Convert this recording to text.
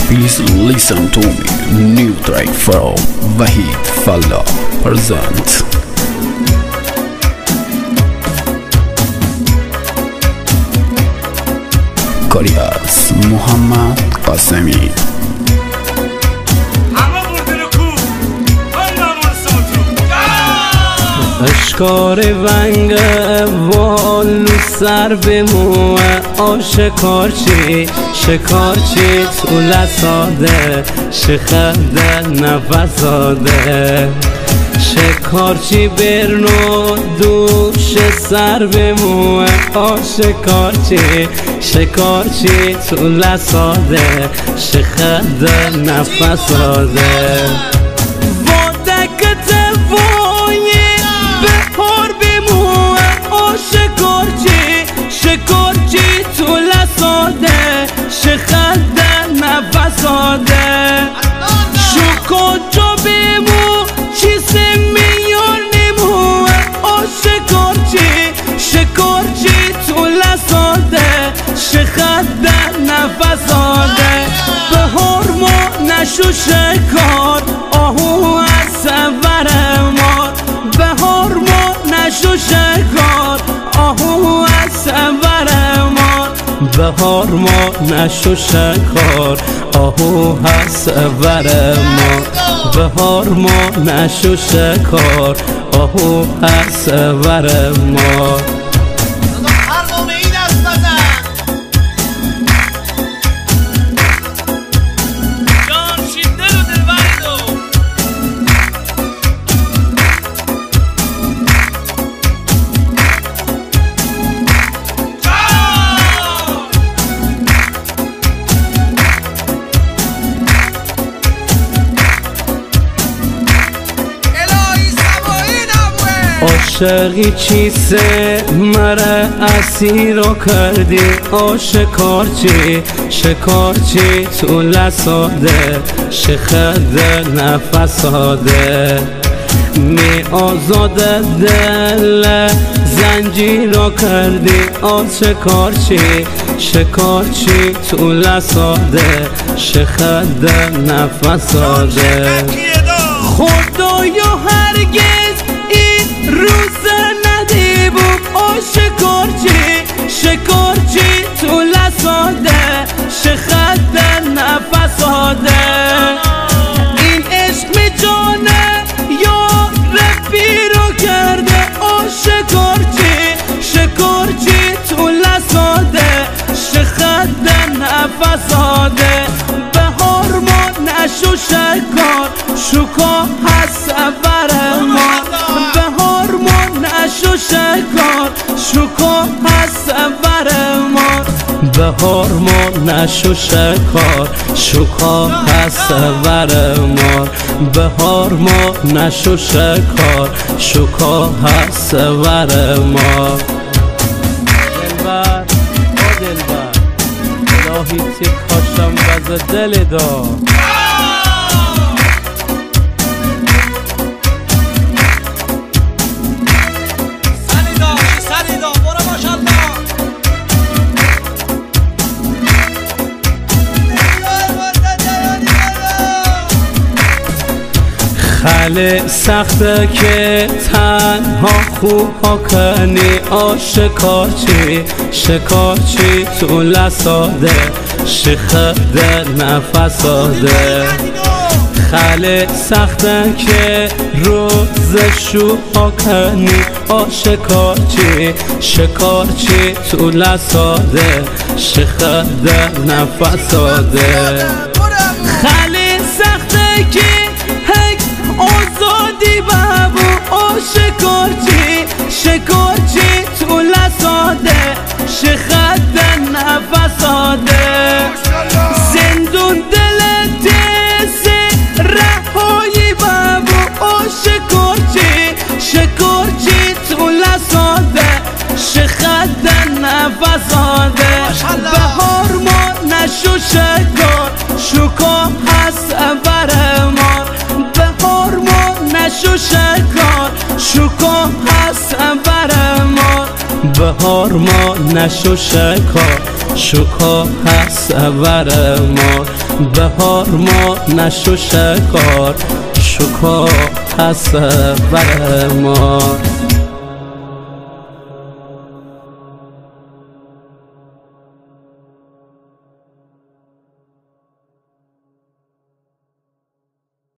Please listen to me. New track from Wahid Falla present. Korea's Muhammad Qasemi. اشکار ونگ والو سر به موه آشکارچی شکارچی تو لساده شخده نفساده شکارچی برنو دوش سر به موه آشکارچی شکارچی تو لساده شخده نفساده شکارچی تو لساده شخده نفساده شکارچا بیمو چیز میان نمو شکارچی تو لساده شخده نفساده بهار ما نشو شکار آهو از سور مار بهار ما نشو شکار آهو از سور مار بهار ما نشو شکار آهو از سور مار بهار ما نشو شکار آهو از سور مار عاشقی چیسه مره اسیرو کردی شکارچی شکارچی تو لساده شخده نفساده می آزاده دل زنجیرو کردی شکارچی شکارچی تو لساده شخده نفساده خدایا هرگز روز ندی بود شکارچی تو لساده شخده نفساده این عشق جانه یا رفی رو کرده شکارچی تو لساده شخده نفساده بهار ما نشو شکار شکا هست سور ما بهار ما نشو شکار شکا هست سور ما بهار ما نشو شکار شکا هست سور ما بهار ما نشو شکار شکا هست سور ما دلبر دلبر الهی تکاشم وز دل دا خیلی سخته که تنها خوب ها کنی شکارچی تو لساده شخده نفساده خیلی سخته که روز شو ها کنی شکارچی تو لساده شخده نفساده خیلی سخته که آزادی بابو شکارچی تو لساده شخده نفساده زندون دل تیز رهایی بابو شکارچی تو لساده شخده نفساده بهار ما نشو شکار شکا هست سور مار بهار ما نشو شکار شکا هست سور مار بهار ما نشو شکار شکا هست سور مار بهار ما نشو شکار شکار هست بر ما